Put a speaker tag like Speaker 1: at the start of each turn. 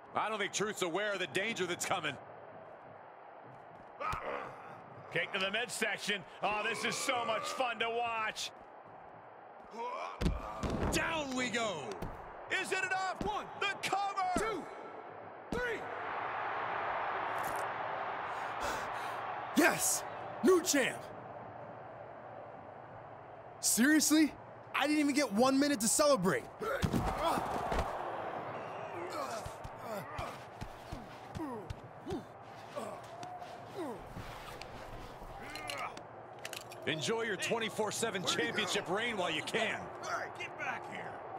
Speaker 1: I don't think Truth's aware of the danger that's coming.
Speaker 2: Kick to the midsection. Oh, this is so much fun to watch.
Speaker 1: Down we go.
Speaker 2: Is it enough?
Speaker 3: One,
Speaker 2: the cover.
Speaker 3: 2, 3. Yes, new champ. Seriously? I didn't even get 1 minute to celebrate.
Speaker 1: Enjoy your 24/7 championship reign while you can.
Speaker 2: All right, get back here.